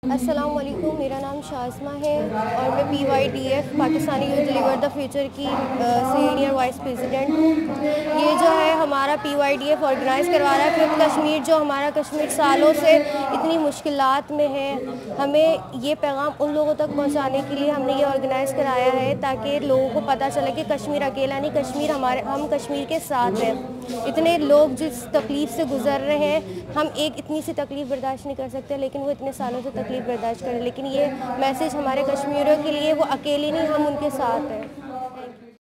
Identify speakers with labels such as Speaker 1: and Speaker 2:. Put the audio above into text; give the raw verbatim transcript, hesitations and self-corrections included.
Speaker 1: अस्सलाम वालेकुम, मेरा नाम शाज़मा है और मैं P Y D F Pakistani youth deliver the future की सीनियर वाइस प्रेसिडेंट हूँ। ये जो है हमारा P Y D F organise करवा रहा है फिफ्थ कश्मीर, जो हमारा कश्मीर सालों से इतनी मुश्किलात में है। हमें ये पैगाम उन लोगों तक पहुँचाने के लिए हमने ये ऑर्गेनाइज़ कराया है ताकि लोगों को पता चले कि कश्मीर अकेला नहीं, कश्मीर हमारे हम कश्मीर के साथ हैं। इतने लोग जिस तकलीफ़ से गुज़र रहे हैं, हम एक इतनी सी तकलीफ़ बर्दाश्त नहीं कर सकते, लेकिन वो इतने सालों से तकलीफ़ बर्दाश्त करें। लेकिन ये मैसेज हमारे कश्मीरियों के लिए, वो अकेले नहीं, हम उनके साथ हैं।